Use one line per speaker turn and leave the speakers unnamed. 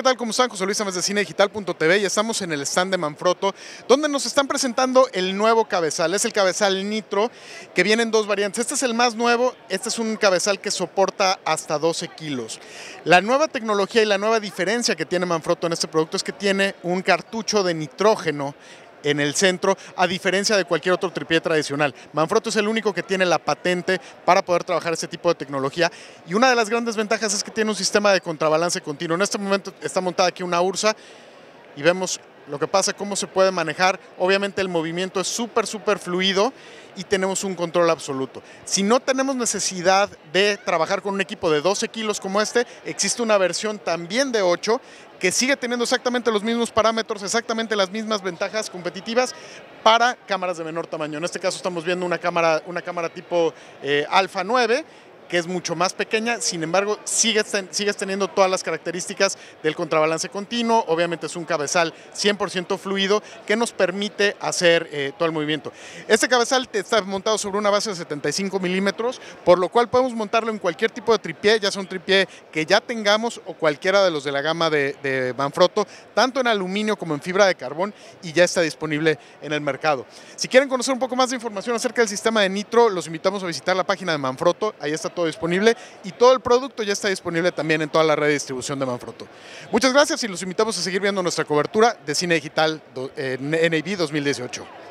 ¿qué tal? ¿Cómo están? José Luis Ames de cinedigital.tv y estamos en el stand de Manfrotto, donde nos están presentando el nuevo cabezal. Es el cabezal Nitro, que viene en dos variantes. Este es el más nuevo, este es un cabezal que soporta hasta 12 kilos. La nueva tecnología y la nueva diferencia que tiene Manfrotto en este producto es que tiene un cartucho de nitrógeno en el centro, a diferencia de cualquier otro tripié tradicional. Manfrotto es el único que tiene la patente para poder trabajar este tipo de tecnología, y una de las grandes ventajas es que tiene un sistema de contrabalance continuo. En este momento está montada aquí una Ursa y vemos lo que pasa, cómo se puede manejar. Obviamente el movimiento es súper fluido y tenemos un control absoluto. Si no tenemos necesidad de trabajar con un equipo de 12 kilos como este, existe una versión también de 8 que sigue teniendo exactamente los mismos parámetros, exactamente las mismas ventajas competitivas para cámaras de menor tamaño. En este caso estamos viendo una cámara tipo Alpha 9, que es mucho más pequeña, sin embargo sigues teniendo todas las características del contrabalance continuo. Obviamente es un cabezal 100% fluido que nos permite hacer todo el movimiento. Este cabezal está montado sobre una base de 75 milímetros, por lo cual podemos montarlo en cualquier tipo de tripié, ya sea un tripié que ya tengamos o cualquiera de los de la gama de Manfrotto, tanto en aluminio como en fibra de carbón, y ya está disponible en el mercado. Si quieren conocer un poco más de información acerca del sistema de Nitro, los invitamos a visitar la página de Manfrotto. Ahí está todo disponible y todo el producto ya está disponible también en toda la red de distribución de Manfrotto. Muchas gracias y los invitamos a seguir viendo nuestra cobertura de Cine Digital NAB 2018.